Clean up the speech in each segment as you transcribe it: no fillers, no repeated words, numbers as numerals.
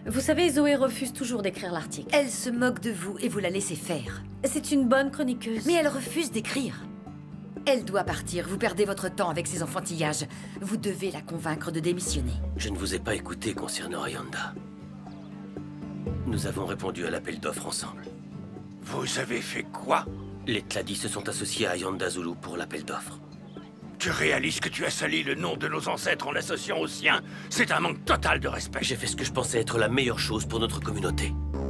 Vous savez, Zoé refuse toujours d'écrire l'article. Elle se moque de vous et vous la laissez faire. C'est une bonne chroniqueuse. Mais elle refuse d'écrire. Elle doit partir. Vous perdez votre temps avec ces enfantillages. Vous devez la convaincre de démissionner. Je ne vous ai pas écouté concernant Ayanda. Nous avons répondu à l'appel d'offres ensemble. Vous avez fait quoi? Les Tladi se sont associés à Ayanda Zulu pour l'appel d'offres. Tu réalises que tu as sali le nom de nos ancêtres en l'associant au sien? C'est un manque total de respect. J'ai fait ce que je pensais être la meilleure chose pour notre communauté.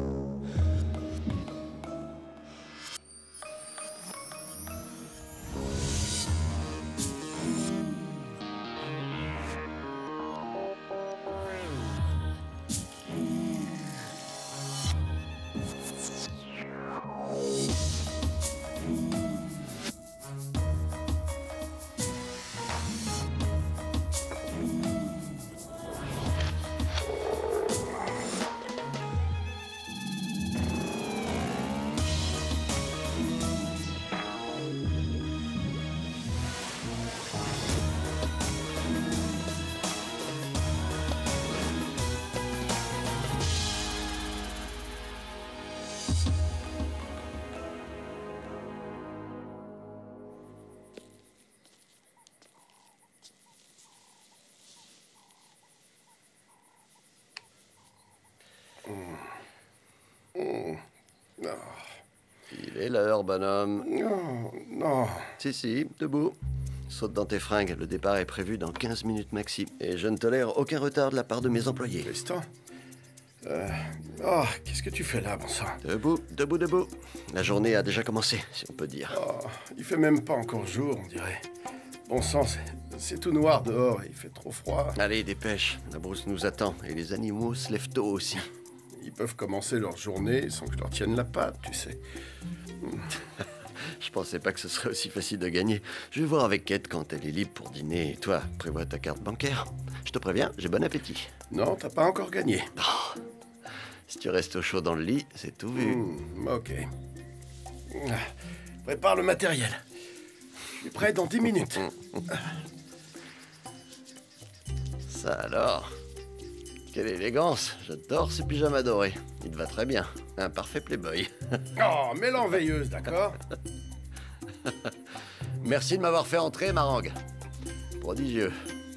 Il est l'heure, bonhomme. Non, non. Si, debout. Saute dans tes fringues, le départ est prévu dans 15 minutes maxi. Et je ne tolère aucun retard de la part de mes employés. Tristan. Oh, qu'est-ce que tu fais là, bon sang? Debout. La journée a déjà commencé, si on peut dire. Oh, il fait même pas encore jour, on dirait. Bon sang, c'est tout noir dehors et il fait trop froid. Allez, dépêche. La brousse nous attend et les animaux se lèvent tôt aussi. Ils peuvent commencer leur journée sans que je leur tienne la patte, tu sais. Je pensais pas que ce serait aussi facile de gagner. Je vais voir avec Kate quand elle est libre pour dîner. Et toi, prévois ta carte bancaire. Je te préviens, j'ai bon appétit. Non, t'as pas encore gagné. Oh, si tu restes au chaud dans le lit, c'est tout vu. Ok. Prépare le matériel. Je suis prêt dans 10 minutes. Ça alors. Quelle élégance. J'adore ce pyjama doré. Il te va très bien. Un parfait playboy. Oh, mets-l'en veilleuse, d'accord? Merci de m'avoir fait entrer, Marang. Prodigieux.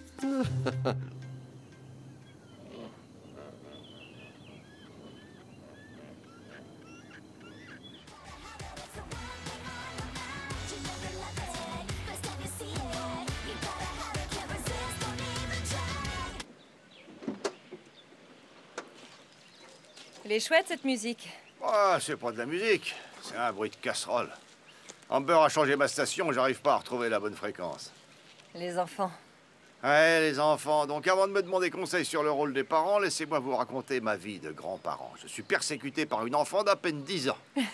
Elle est chouette, cette musique. Ah, c'est pas de la musique, c'est un bruit de casserole. Amber a changé ma station, j'arrive pas à retrouver la bonne fréquence. Les enfants. Ouais, les enfants. Donc avant de me demander conseil sur le rôle des parents, laissez-moi vous raconter ma vie de grand-parent. Je suis persécuté par une enfant d'à peine 10 ans.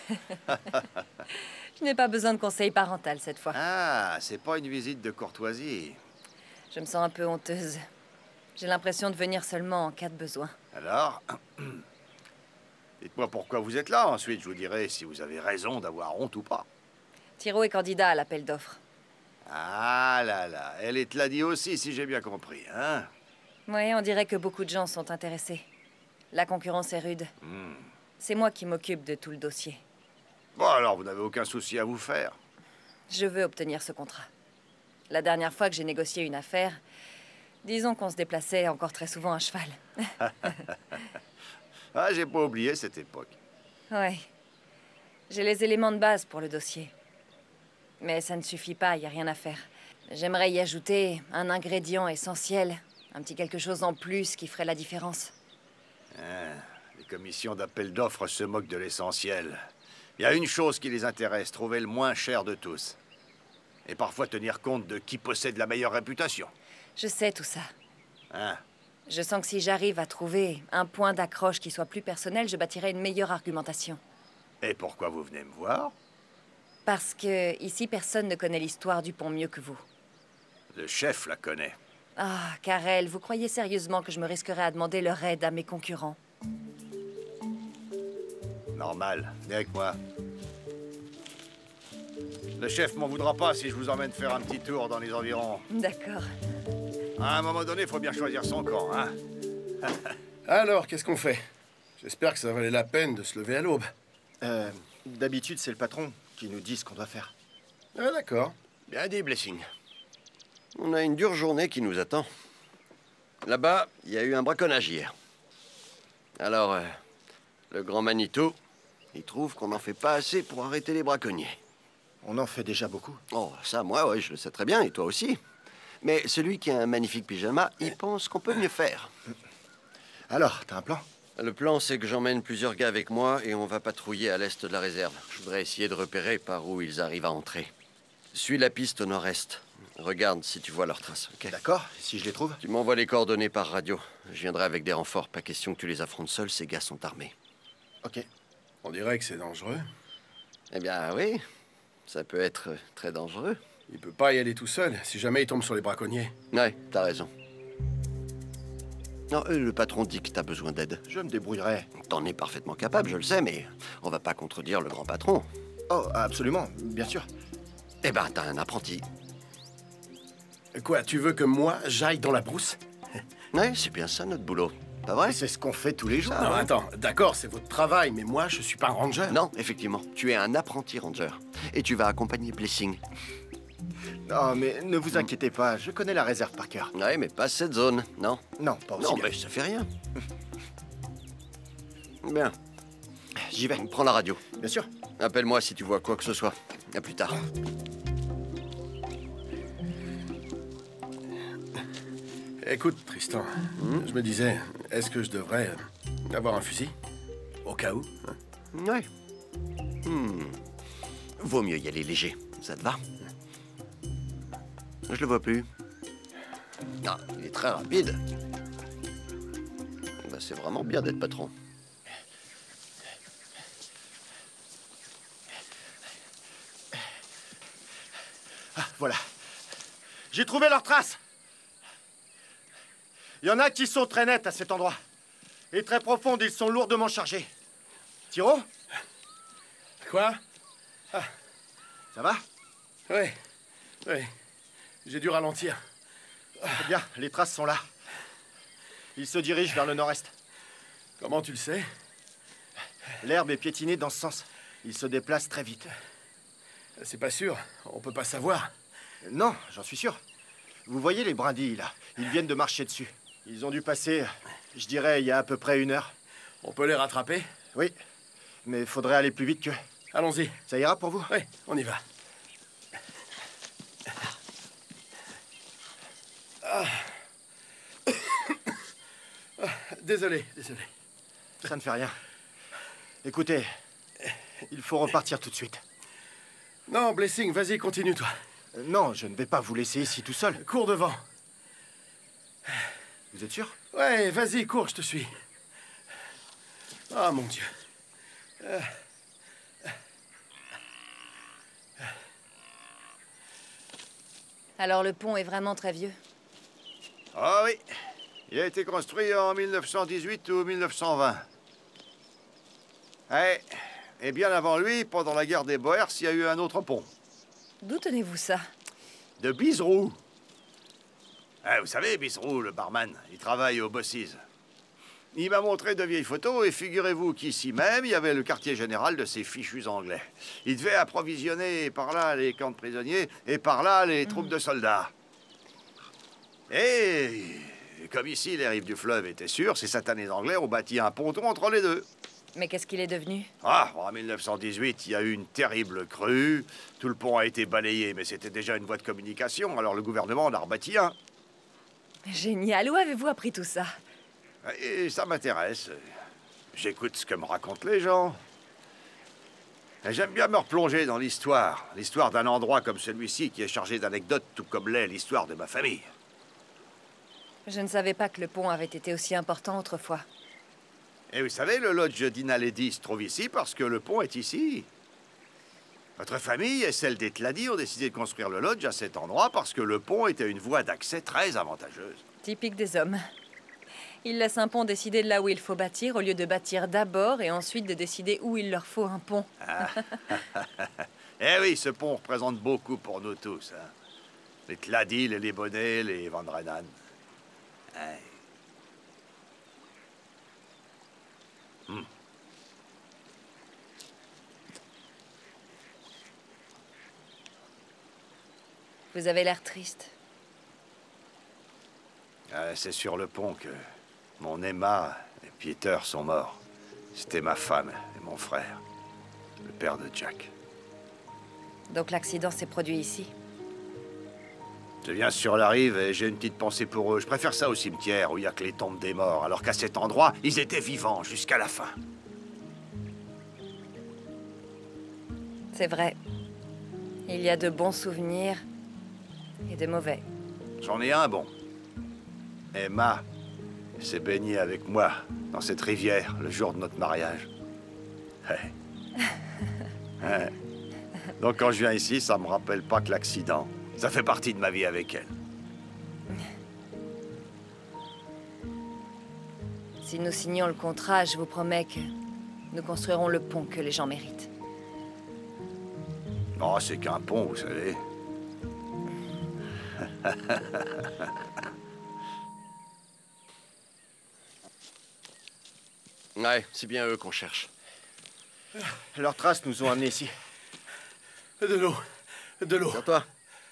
Je n'ai pas besoin de conseil parental cette fois. Ah, c'est pas une visite de courtoisie. Je me sens un peu honteuse. J'ai l'impression de venir seulement en cas de besoin. Alors, dites-moi pourquoi vous êtes là. Ensuite, je vous dirai si vous avez raison d'avoir honte ou pas. Tiro est candidat à l'appel d'offres. Ah là là, elle est Tladi aussi, si j'ai bien compris, hein? Oui, on dirait que beaucoup de gens sont intéressés. La concurrence est rude. C'est moi qui m'occupe de tout le dossier. Bon, alors, vous n'avez aucun souci à vous faire. Je veux obtenir ce contrat. La dernière fois que j'ai négocié une affaire, disons qu'on se déplaçait encore très souvent à cheval. Ah, j'ai pas oublié cette époque. Ouais. J'ai les éléments de base pour le dossier. Mais ça ne suffit pas, il n'y a rien à faire. J'aimerais y ajouter un ingrédient essentiel, un petit quelque chose en plus qui ferait la différence. Les commissions d'appel d'offres se moquent de l'essentiel. Il y a une chose qui les intéresse, trouver le moins cher de tous. Et parfois tenir compte de qui possède la meilleure réputation. Je sais tout ça. Hein? Je sens que si j'arrive à trouver un point d'accroche qui soit plus personnel, je bâtirai une meilleure argumentation. Et pourquoi vous venez me voir? Parce que ici, personne ne connaît l'histoire du pont mieux que vous. Le chef la connaît. Ah, Karel, vous croyez sérieusement que je me risquerais à demander leur aide à mes concurrents? Normal, venez avec moi. Le chef m'en voudra pas si je vous emmène faire un petit tour dans les environs. D'accord. À un moment donné, il faut bien choisir son camp, hein? Alors, qu'est-ce qu'on fait? J'espère que ça valait la peine de se lever à l'aube. D'habitude, c'est le patron qui nous dit ce qu'on doit faire. Ah, d'accord. Bien dit, Blessing. On a une dure journée qui nous attend. Là-bas, il y a eu un braconnage hier. Alors, le grand Manitou, il trouve qu'on n'en fait pas assez pour arrêter les braconniers. On en fait déjà beaucoup. Oh, ça, moi, ouais, je le sais très bien, et toi aussi. Mais celui qui a un magnifique pyjama, il pense qu'on peut mieux faire. Alors, t'as un plan? Le plan, c'est que j'emmène plusieurs gars avec moi et on va patrouiller à l'est de la réserve. Je voudrais essayer de repérer par où ils arrivent à entrer. Suis la piste au nord-est. Regarde si tu vois leurs traces, ok? D'accord, si je les trouve. Tu m'envoies les coordonnées par radio. Je viendrai avec des renforts. Pas question que tu les affrontes seuls, ces gars sont armés. Ok. On dirait que c'est dangereux. Eh bien, oui. Ça peut être très dangereux. Il peut pas y aller tout seul, si jamais il tombe sur les braconniers. Ouais, t'as raison. Non, le patron dit que t'as besoin d'aide. Je me débrouillerai. T'en es parfaitement capable, je le sais, mais on va pas contredire le grand patron. Oh, absolument, bien sûr. Eh ben, t'as un apprenti. Quoi, tu veux que moi, j'aille dans la brousse? Ouais, c'est bien ça, notre boulot. Pas vrai? C'est ce qu'on fait tous les jours. Non, attends, d'accord, c'est votre travail, mais moi, je suis pas un ranger. Non, effectivement. Tu es un apprenti ranger. Et tu vas accompagner Blessing. Non, mais ne vous inquiétez pas, je connais la réserve par cœur. Ouais, mais pas cette zone, non? Non, pas aussi Non, bien. mais ça fait rien. Bien. J'y vais. Prends la radio. Bien sûr. Appelle-moi si tu vois quoi que ce soit. À plus tard. Écoute, Tristan, je me disais, est-ce que je devrais avoir un fusil? Au cas où, hein? Ouais. Vaut mieux y aller léger. Ça te va? Je le vois plus. Ah, il est très rapide. Bah, c'est vraiment bien d'être patron. Ah, voilà. J'ai trouvé leurs traces. Il y en a qui sont très nettes à cet endroit. Et très profondes, ils sont lourdement chargés. Tiro? Quoi? Ça va? Oui, oui. J'ai dû ralentir. C'est bien, les traces sont là. Ils se dirigent vers le nord-est. Comment tu le sais? L'herbe est piétinée dans ce sens. Ils se déplacent très vite. C'est pas sûr, on peut pas savoir. Non, j'en suis sûr. Vous voyez les brindilles, là? Ils viennent de marcher dessus. Ils ont dû passer, je dirais, il y a à peu près 1 heure. On peut les rattraper? Oui, mais il faudrait aller plus vite qu'eux. Allons-y. Ça ira pour vous? Oui, on y va. Désolé, désolé. Ça ne fait rien. Écoutez, il faut repartir tout de suite. Non, Blessing, vas-y, continue, toi. Non, je ne vais pas vous laisser ici tout seul. Cours devant. Vous êtes sûr? Ouais, vas-y, cours, je te suis. Oh, mon Dieu. Alors le pont est vraiment très vieux. Ah oui. Il a été construit en 1918 ou 1920. Ouais. Et bien avant lui, pendant la guerre des Boers, il y a eu un autre pont. D'où tenez-vous ça? De Biserou. Vous savez, Biserou, le barman, il travaille au Bossies. Il m'a montré de vieilles photos et figurez-vous qu'ici même, il y avait le quartier général de ces fichus anglais. Il devait approvisionner par là les camps de prisonniers et par là les troupes de soldats. Et comme ici, les rives du fleuve étaient sûres, ces satanés anglais ont bâti un ponton entre les deux. Mais qu'est-ce qu'il est devenu? Ah, en 1918, il y a eu une terrible crue. Tout le pont a été balayé, mais c'était déjà une voie de communication, alors le gouvernement en a rebâti un. Génial, où avez-vous appris tout ça? Et ça m'intéresse. J'écoute ce que me racontent les gens. Et j'aime bien me replonger dans l'histoire. L'histoire d'un endroit comme celui-ci qui est chargé d'anecdotes, tout comme l'est l'histoire de ma famille. Je ne savais pas que le pont avait été aussi important autrefois. Et vous savez, le lodge d'Inaledi se trouve ici parce que le pont est ici. Votre famille et celle des Tladi ont décidé de construire le lodge à cet endroit parce que le pont était une voie d'accès très avantageuse. Typique des hommes. Ils laissent un pont décider de là où il faut bâtir au lieu de bâtir d'abord et ensuite de décider où il leur faut un pont. Eh oui, ce pont représente beaucoup pour nous tous. Hein. Les Tladi, les Libonnais, les Vandrenan. Hein. Vous avez l'air triste. C'est sur le pont que mon Emma et Peter sont morts. C'était ma femme et mon frère, le père de Jack. Donc l'accident s'est produit ici. Je viens sur la rive et j'ai une petite pensée pour eux. Je préfère ça au cimetière où il y a que les tombes des morts, alors qu'à cet endroit, ils étaient vivants jusqu'à la fin. C'est vrai. Il y a de bons souvenirs et de mauvais. J'en ai un bon. Emma s'est baignée avec moi dans cette rivière le jour de notre mariage. Ouais. Ouais. Donc quand je viens ici, ça me rappelle pas que l'accident. Ça fait partie de ma vie avec elle. Si nous signons le contrat, je vous promets que nous construirons le pont que les gens méritent. Oh, c'est qu'un pont, vous savez. Ouais, c'est bien eux qu'on cherche. Leurs traces nous ont amenés ici. De l'eau. De l'eau. Sur toi.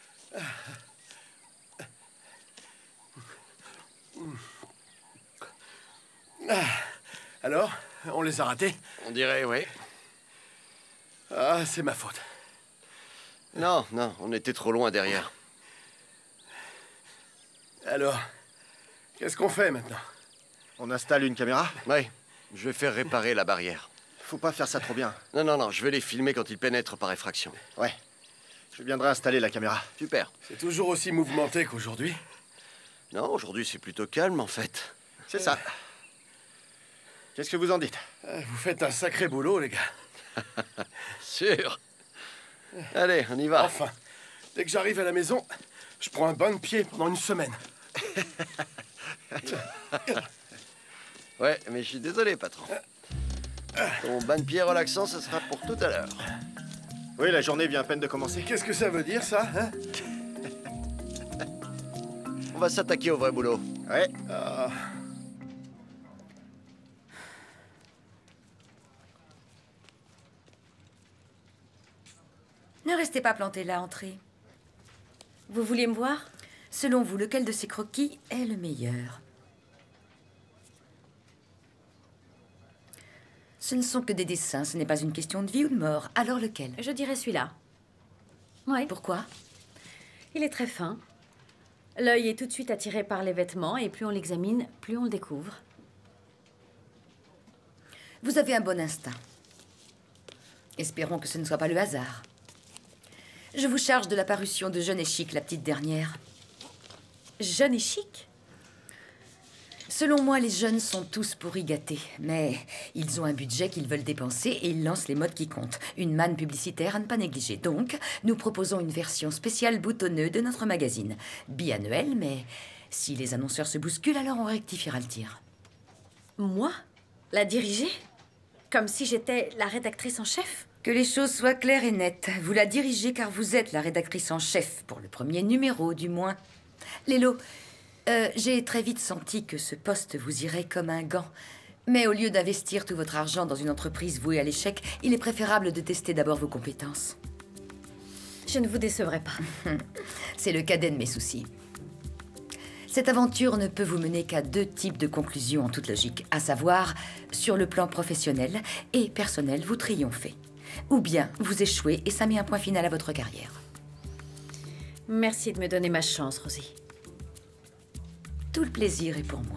Alors, on les a ratés? On dirait, oui. Ah, c'est ma faute. Non, non, on était trop loin derrière. Alors, qu'est-ce qu'on fait maintenant? On installe une caméra? Oui, je vais faire réparer la barrière. Faut pas faire ça trop bien. Non, non, non, je vais les filmer quand ils pénètrent par effraction. Ouais. Je viendrai installer la caméra. Super. C'est toujours aussi mouvementé qu'aujourd'hui? Non, aujourd'hui c'est plutôt calme en fait. C'est ça. Qu'est-ce que vous en dites? Vous faites un sacré boulot, les gars. Sûr. Allez, on y va. Enfin, dès que j'arrive à la maison, je prends un bain de pied pendant une semaine. Ouais, mais je suis désolé, patron. Ton bain de pied relaxant, ce sera pour tout à l'heure. Oui, la journée vient à peine de commencer. Qu'est-ce que ça veut dire, ça, hein? On va s'attaquer au vrai boulot. Ouais. Ne restez pas planté là, entrez. Vous vouliez me voir? Selon vous, lequel de ces croquis est le meilleur? Ce ne sont que des dessins, ce n'est pas une question de vie ou de mort. Alors lequel? Je dirais celui-là. Oui. Pourquoi? Il est très fin. L'œil est tout de suite attiré par les vêtements et plus on l'examine, plus on le découvre. Vous avez un bon instinct. Espérons que ce ne soit pas le hasard. Je vous charge de la parution de Jeune et Chic, la petite dernière. Jeune et chic? Selon moi, les jeunes sont tous pourri gâtés. Mais ils ont un budget qu'ils veulent dépenser et ils lancent les modes qui comptent. Une manne publicitaire à ne pas négliger. Donc, nous proposons une version spéciale boutonneux de notre magazine. Biannuel, mais si les annonceurs se bousculent, alors on rectifiera le tir. Moi? La diriger? Comme si j'étais la rédactrice en chef? Que les choses soient claires et nettes. Vous la dirigez car vous êtes la rédactrice en chef, pour le premier numéro du moins. Lélo, j'ai très vite senti que ce poste vous irait comme un gant. Mais au lieu d'investir tout votre argent dans une entreprise vouée à l'échec, il est préférable de tester d'abord vos compétences. Je ne vous décevrai pas. C'est le cadet de mes soucis. Cette aventure ne peut vous mener qu'à deux types de conclusions en toute logique, à savoir, sur le plan professionnel et personnel, vous triomphez. Ou bien vous échouez et ça met un point final à votre carrière. Merci de me donner ma chance, Rosie. Tout le plaisir est pour moi.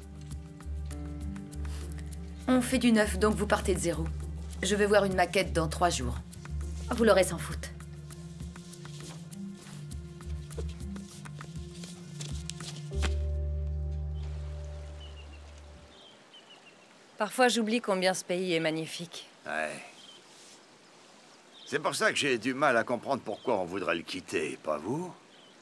On fait du neuf, donc vous partez de zéro. Je vais voir une maquette dans 3 jours. Vous l'aurez sans faute. Parfois, j'oublie combien ce pays est magnifique. Ouais. C'est pour ça que j'ai du mal à comprendre pourquoi on voudrait le quitter, pas vous?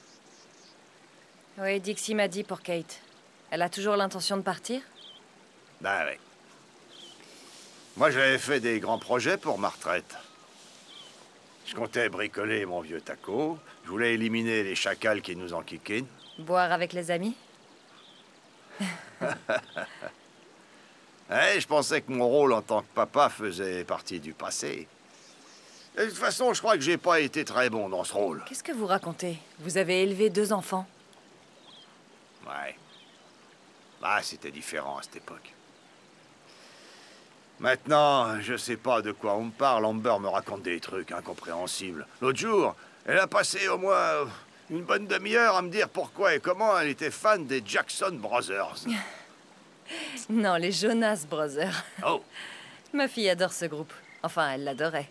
Oui, Dixie m'a dit pour Kate. Elle a toujours l'intention de partir? Ben oui. Moi, j'avais fait des grands projets pour ma retraite. Je comptais bricoler mon vieux taco. Je voulais éliminer les chacals qui nous enquiquinent. Boire avec les amis? Ouais, je pensais que mon rôle en tant que papa faisait partie du passé. De toute façon, je crois que j'ai pas été très bon dans ce rôle. Qu'est-ce que vous racontez? Vous avez élevé 2 enfants. Ouais. Bah, c'était différent à cette époque. Maintenant, je sais pas de quoi on me parle. Amber me raconte des trucs incompréhensibles. L'autre jour, elle a passé au moins une bonne demi-heure à me dire pourquoi et comment elle était fan des Jackson Brothers. Non, les Jonas Brothers. Oh! Ma fille adore ce groupe. Enfin, elle l'adorait.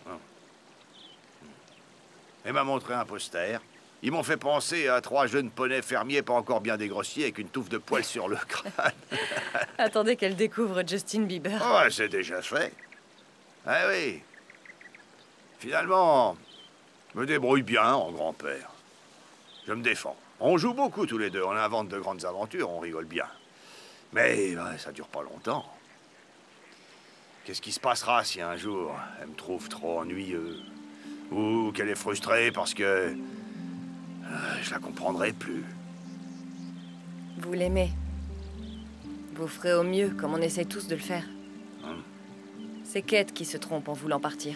Elle m'a montré un poster. Ils m'ont fait penser à 3 jeunes poneys fermiers pas encore bien dégrossiers avec une touffe de poils sur le crâne. Attendez qu'elle découvre Justin Bieber. Ouais, c'est déjà fait. Ah oui. Finalement, je me débrouille bien en grand-père. Je me défends. On joue beaucoup tous les deux, on invente de grandes aventures, on rigole bien. Mais ouais, ça dure pas longtemps. Qu'est-ce qui se passera si un jour elle me trouve trop ennuyeux? Ou qu'elle est frustrée parce que je la comprendrai plus. Vous l'aimez. Vous ferez au mieux, comme on essaie tous de le faire. C'est Kate qui se trompe en voulant partir.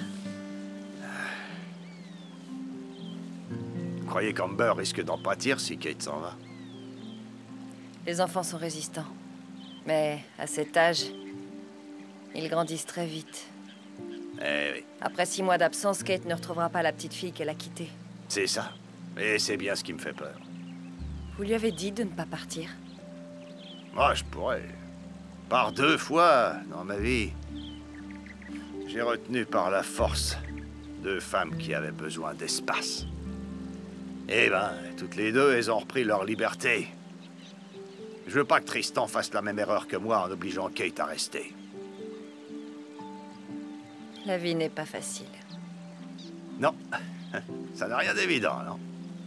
Vous croyez qu'Amber risque d'en pâtir si Kate s'en va? Les enfants sont résistants. Mais à cet âge, ils grandissent très vite. Eh oui, Après 6 mois d'absence, Kate ne retrouvera pas la petite fille qu'elle a quittée. c'est ça. Et c'est bien ce qui me fait peur. Vous lui avez dit de ne pas partir. Moi, je pourrais. Par 2 fois dans ma vie, j'ai retenu par la force 2 femmes qui avaient besoin d'espace. Eh ben, toutes les 2, elles ont repris leur liberté. Je veux pas que Tristan fasse la même erreur que moi en obligeant Kate à rester. La vie n'est pas facile. Non, ça n'a rien d'évident, non?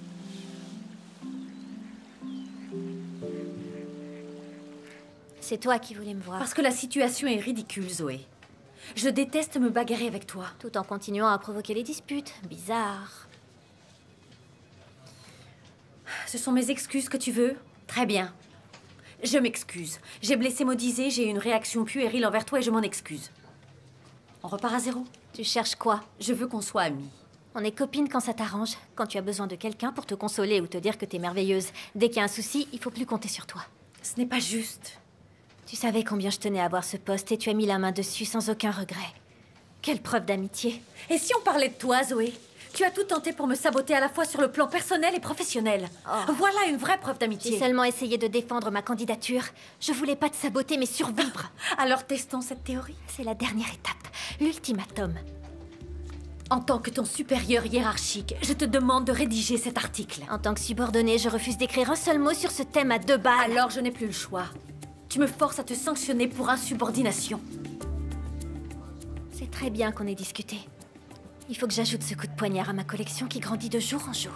C'est toi qui voulais me voir. Parce que la situation est ridicule, Zoé. Je déteste me bagarrer avec toi. Tout en continuant à provoquer les disputes. Bizarre. Ce sont mes excuses que tu veux? Très bien. Je m'excuse. J'ai blessé Modizé, j'ai eu une réaction puérile envers toi et je m'en excuse. On repart à 0? Tu cherches quoi? Je veux qu'on soit amis. On est copines quand ça t'arrange. Quand tu as besoin de quelqu'un pour te consoler ou te dire que t'es merveilleuse. Dès qu'il y a un souci, il faut plus compter sur toi. Ce n'est pas juste. Tu savais combien je tenais à avoir ce poste et tu as mis la main dessus sans aucun regret. Quelle preuve d'amitié. Et si on parlait de toi, Zoé? Tu as tout tenté pour me saboter à la fois sur le plan personnel et professionnel. Oh. Voilà une vraie preuve d'amitié. J'ai seulement essayé de défendre ma candidature. Je voulais pas te saboter, mais survivre. Alors testons cette théorie. C'est la dernière étape, l'ultimatum. En tant que ton supérieur hiérarchique, je te demande de rédiger cet article. En tant que subordonnée, je refuse d'écrire un seul mot sur ce thème à 2 balles. Alors je n'ai plus le choix. Tu me forces à te sanctionner pour insubordination. C'est très bien qu'on ait discuté. Il faut que j'ajoute ce coup de poignard à ma collection qui grandit de jour en jour.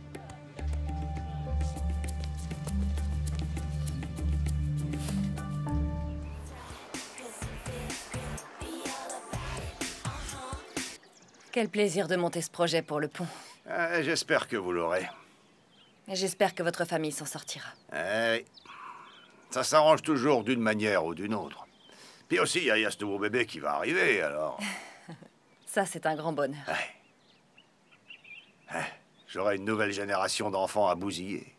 Quel plaisir de monter ce projet pour le pont. J'espère que vous l'aurez. Et j'espère que votre famille s'en sortira. Eh oui. Ça s'arrange toujours d'une manière ou d'une autre. Puis aussi, il y a ce nouveau bébé qui va arriver, alors... Ça, c'est un grand bonheur. J'aurai une nouvelle génération d'enfants à bousiller.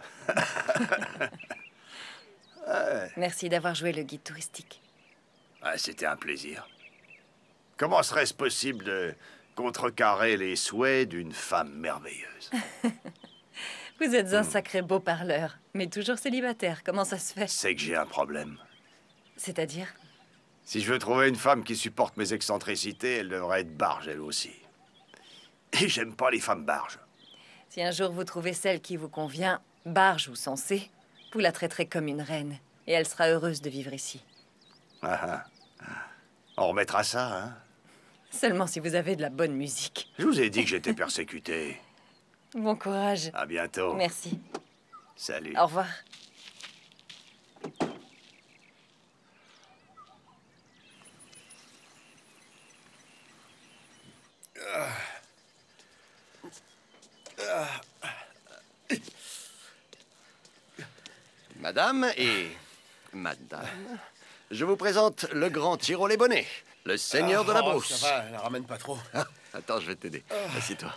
Merci d'avoir joué le guide touristique. C'était un plaisir. Comment serait-ce possible de contrecarrer les souhaits d'une femme merveilleuse? Vous êtes un sacré beau parleur, mais toujours célibataire. Comment ça se fait? C'est que j'ai un problème. C'est-à-dire? Si je veux trouver une femme qui supporte mes excentricités, elle devrait être barge, elle aussi. Et j'aime pas les femmes barges. Si un jour vous trouvez celle qui vous convient, barge ou sensée, vous la traiterez comme une reine. Et elle sera heureuse de vivre ici. On remettra ça, hein? Seulement si vous avez de la bonne musique. Je vous ai dit que j'étais persécuté. Bon courage. À bientôt. Merci. Salut. Au revoir. Madame et madame, je vous présente le grand Tyrol les bonnets, le seigneur de la brousse. Ça va, la ramène pas trop. Attends, je vais t'aider. Assieds-toi.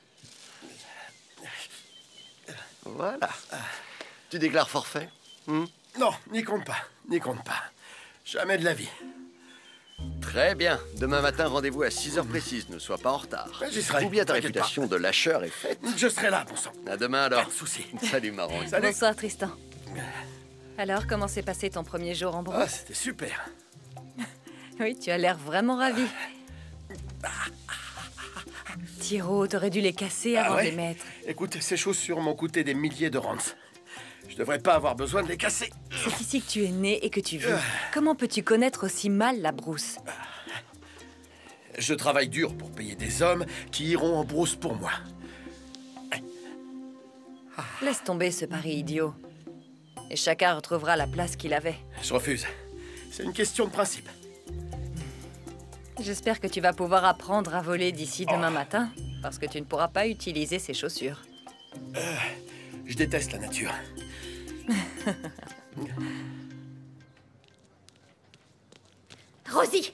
Voilà. Tu déclares forfait? Non, n'y compte pas. N'y compte pas. Jamais de la vie. Très bien. Demain matin, rendez-vous à 6 heures précises. Ne sois pas en retard. J'y serai. Ou bien ta T'inquiète réputation de lâcheur est faite. Je serai là, bon sang. À demain alors. Pas de souci. Salut, Marron. Salut. Bonsoir, Tristan. Alors, comment s'est passé ton premier jour en brousse? Ah, c'était super. Oui, tu as l'air vraiment ravi. Tiro, t'aurais dû les casser avant de les mettre. Écoute, ces chaussures m'ont coûté des milliers de rands. Je devrais pas avoir besoin de les casser. C'est ici que tu es né et que tu vis. Comment peux-tu connaître aussi mal la brousse? Je travaille dur pour payer des hommes qui iront en brousse pour moi. Laisse tomber ce pari idiot. Et chacun retrouvera la place qu'il avait. Je refuse. C'est une question de principe. J'espère que tu vas pouvoir apprendre à voler d'ici demain matin, parce que tu ne pourras pas utiliser ces chaussures. Je déteste la nature. Rosie!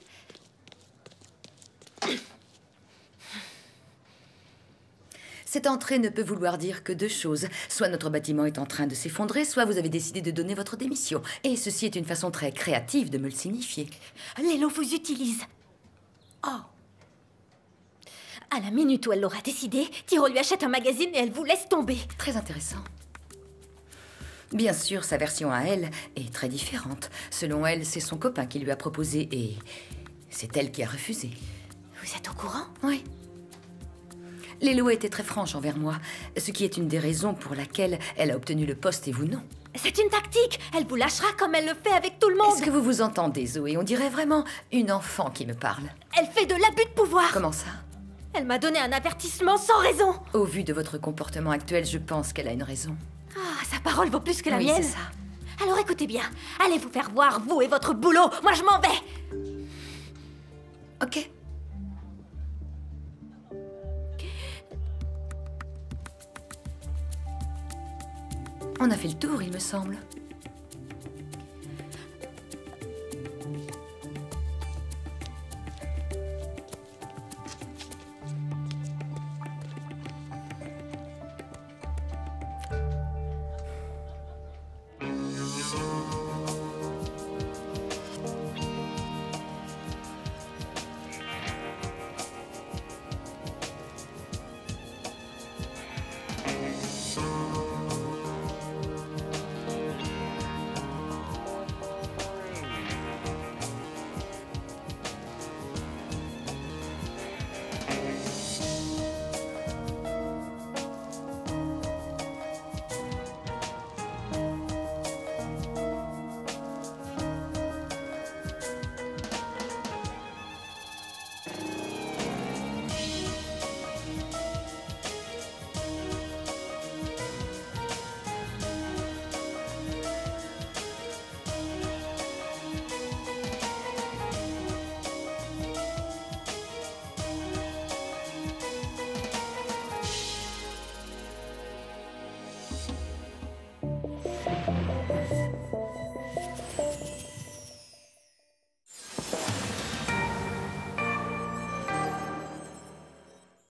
Cette entrée ne peut vouloir dire que deux choses. Soit notre bâtiment est en train de s'effondrer, soit vous avez décidé de donner votre démission. Et ceci est une façon très créative de me le signifier. Lélo vous utilise. Oh. À la minute où elle l'aura décidé, Tiro lui achète un magazine et elle vous laisse tomber. Très intéressant. Bien sûr, sa version à elle est très différente. Selon elle, c'est son copain qui lui a proposé et c'est elle qui a refusé. Vous êtes au courant? Oui. Lélo était très franche envers moi, ce qui est une des raisons pour laquelle elle a obtenu le poste et vous non. C'est une tactique. Elle vous lâchera comme elle le fait avec tout le monde. Est-ce que vous vous entendez, Zoé? On dirait vraiment une enfant qui me parle. Elle fait de l'abus de pouvoir. Comment ça? Elle m'a donné un avertissement sans raison. Au vu de votre comportement actuel, je pense qu'elle a une raison. Ah, sa parole vaut plus que la Oui, mienne. c'est ça. Alors écoutez bien. Allez vous faire voir, vous et votre boulot. Moi, je m'en vais. Ok. On a fait le tour, il me semble.